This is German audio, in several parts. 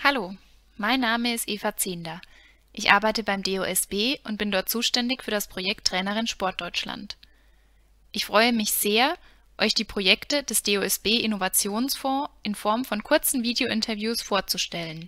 Hallo, mein Name ist Eva Zehnder. Ich arbeite beim DOSB und bin dort zuständig für das Projekt Trainerin Sportdeutschland. Ich freue mich sehr, euch die Projekte des DOSB Innovationsfonds in Form von kurzen Videointerviews vorzustellen.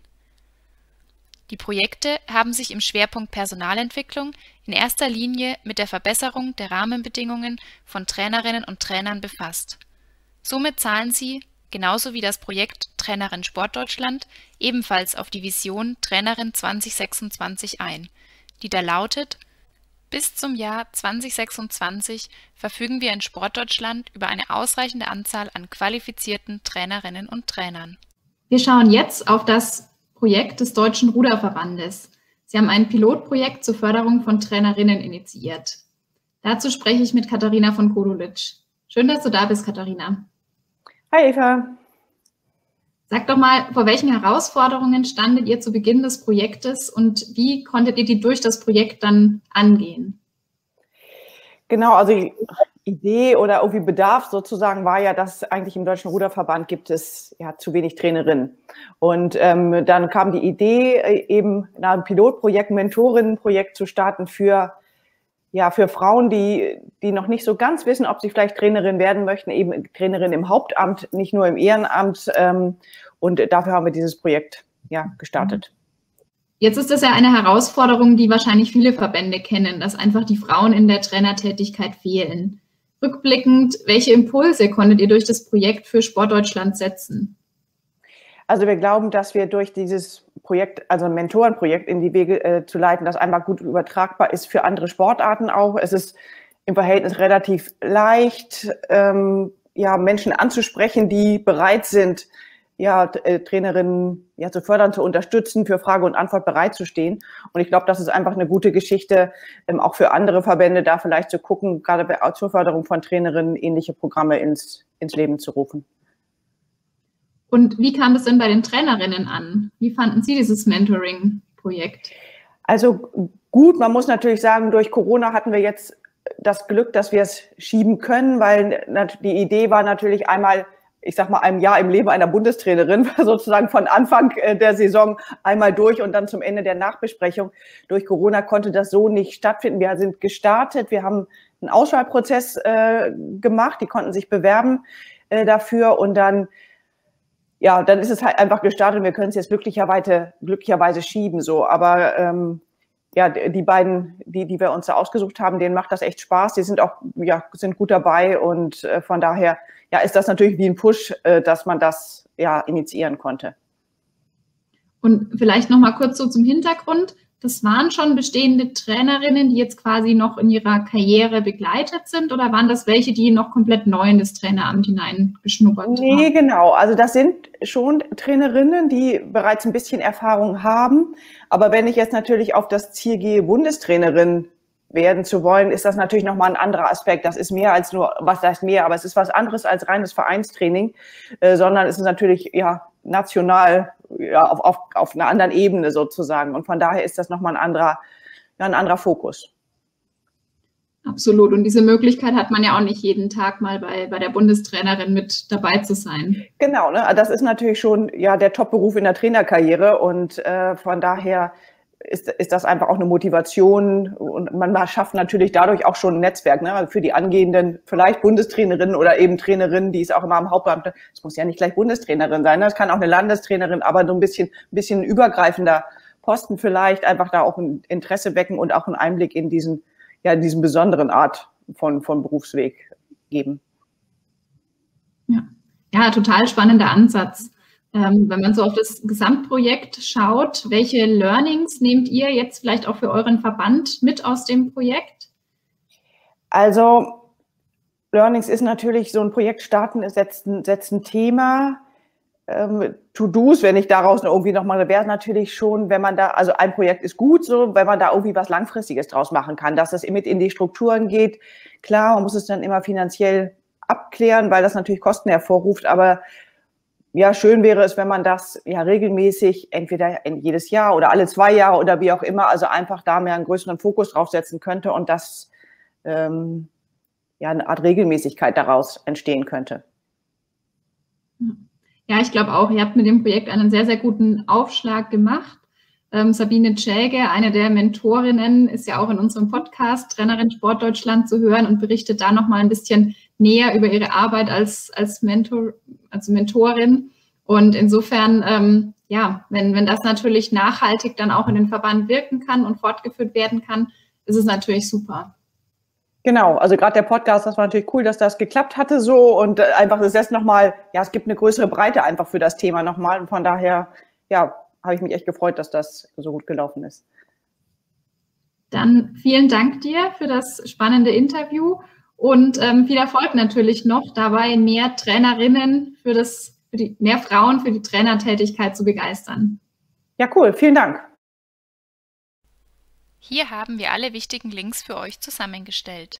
Die Projekte haben sich im Schwerpunkt Personalentwicklung in erster Linie mit der Verbesserung der Rahmenbedingungen von Trainerinnen und Trainern befasst. Somit zahlen sie, genauso wie das Projekt Trainerin Sportdeutschland, ebenfalls auf die Vision Trainerin 2026 ein, die da lautet: Bis zum Jahr 2026 verfügen wir in Sportdeutschland über eine ausreichende Anzahl an qualifizierten Trainerinnen und Trainern. Wir schauen jetzt auf das Projekt des Deutschen Ruderverbandes. Sie haben ein Pilotprojekt zur Förderung von Trainerinnen initiiert. Dazu spreche ich mit Katharina von Kodolitsch. Schön, dass du da bist, Katharina. Hi Eva. Sag doch mal, vor welchen Herausforderungen standet ihr zu Beginn des Projektes und wie konntet ihr die durch das Projekt dann angehen? Genau, also die Idee oder irgendwie Bedarf sozusagen war ja, dass eigentlich im Deutschen Ruderverband gibt es ja zu wenig Trainerinnen. Und dann kam die Idee, eben ein Pilotprojekt, ein Mentorinnenprojekt zu starten für Frauen, die noch nicht so ganz wissen, ob sie vielleicht Trainerin werden möchten, eben Trainerin im Hauptamt, nicht nur im Ehrenamt. Und dafür haben wir dieses Projekt gestartet. Jetzt ist das ja eine Herausforderung, die wahrscheinlich viele Verbände kennen, dass einfach die Frauen in der Trainertätigkeit fehlen. Rückblickend, welche Impulse konntet ihr durch das Projekt für Sportdeutschland setzen? Also wir glauben, dass wir durch dieses Projekt, also ein Mentorenprojekt in die Wege zu leiten, das einfach gut übertragbar ist für andere Sportarten auch. Es ist im Verhältnis relativ leicht, Menschen anzusprechen, die bereit sind, Trainerinnen zu fördern, zu unterstützen, für Frage und Antwort bereitzustehen. Und ich glaube, das ist einfach eine gute Geschichte, auch für andere Verbände, da vielleicht zu gucken, gerade zur Förderung von Trainerinnen ähnliche Programme ins Leben zu rufen. Und wie kam das denn bei den Trainerinnen an? Wie fanden Sie dieses Mentoring-Projekt? Also gut, man muss natürlich sagen, durch Corona hatten wir jetzt das Glück, dass wir es schieben können, weil die Idee war natürlich einmal, ich sag mal, einem Jahr im Leben einer Bundestrainerin, sozusagen von Anfang der Saison einmal durch und dann zum Ende der Nachbesprechung. Durch Corona konnte das so nicht stattfinden. Wir sind gestartet, wir haben einen Auswahlprozess gemacht, die konnten sich bewerben dafür und dann ist es halt einfach gestartet und wir können es jetzt glücklicherweise schieben, so. Aber die beiden, die wir uns da ausgesucht haben, denen macht das echt Spaß. Die sind auch, sind gut dabei und von daher, ist das natürlich wie ein Push, dass man das, initiieren konnte. Und vielleicht noch mal kurz so zum Hintergrund. Das waren schon bestehende Trainerinnen, die jetzt quasi noch in ihrer Karriere begleitet sind, oder waren das welche, die noch komplett neu in das Traineramt hineingeschnuppert haben? Nee, genau. Also das sind schon Trainerinnen, die bereits ein bisschen Erfahrung haben. Aber wenn ich jetzt natürlich auf das Ziel gehe, Bundestrainerin werden zu wollen, ist das natürlich nochmal ein anderer Aspekt. Das ist mehr als nur, was heißt mehr, aber es ist was anderes als reines Vereinstraining, sondern es ist natürlich national auf einer anderen Ebene sozusagen. Und von daher ist das nochmal ein anderer Fokus. Absolut. Und diese Möglichkeit hat man ja auch nicht jeden Tag mal bei der Bundestrainerin mit dabei zu sein. Genau, ne? Das ist natürlich schon der Top-Beruf in der Trainerkarriere und von daher ist das einfach auch eine Motivation und man schafft natürlich dadurch auch schon ein Netzwerk, ne, für die angehenden vielleicht Bundestrainerinnen oder eben Trainerinnen, die es auch immer am Hauptamt, es muss ja nicht gleich Bundestrainerin sein, ne? Es kann auch eine Landestrainerin, aber so ein bisschen übergreifender Posten vielleicht, einfach da auch ein Interesse wecken und auch einen Einblick in diesen besonderen Art von Berufsweg geben. Ja, total spannender Ansatz. Wenn man so auf das Gesamtprojekt schaut, welche Learnings nehmt ihr jetzt vielleicht auch für euren Verband mit aus dem Projekt? Also Learnings ist natürlich, so ein Projekt starten, setzt ein Thema. To-Dos, wenn ich daraus irgendwie nochmal, wäre natürlich schon, wenn man da, also ein Projekt ist gut, so, wenn man da irgendwie was Langfristiges draus machen kann, dass das mit in die Strukturen geht. Klar, man muss es dann immer finanziell abklären, weil das natürlich Kosten hervorruft, aber schön wäre es, wenn man das regelmäßig, entweder jedes Jahr oder alle 2 Jahre oder wie auch immer, also einfach da mehr einen größeren Fokus draufsetzen könnte und das eine Art Regelmäßigkeit daraus entstehen könnte. Ja, ich glaube auch, ihr habt mit dem Projekt einen sehr, sehr guten Aufschlag gemacht. Sabine Tschäge, eine der Mentorinnen, ist ja auch in unserem Podcast Trainerin Sport Deutschland zu hören und berichtet da nochmal ein bisschen näher über ihre Arbeit als Mentorin. Und insofern, ja, wenn das natürlich nachhaltig dann auch in den Verband wirken kann und fortgeführt werden kann, ist es natürlich super. Genau, also gerade der Podcast, das war natürlich cool, dass das geklappt hatte so und einfach ist jetzt nochmal, ja, es gibt eine größere Breite einfach für das Thema nochmal und von daher, ja, habe ich mich echt gefreut, dass das so gut gelaufen ist. Dann vielen Dank dir für das spannende Interview und viel Erfolg natürlich noch dabei, mehr Trainerinnen mehr Frauen für die Trainertätigkeit zu begeistern. Ja, cool, vielen Dank. Hier haben wir alle wichtigen Links für euch zusammengestellt.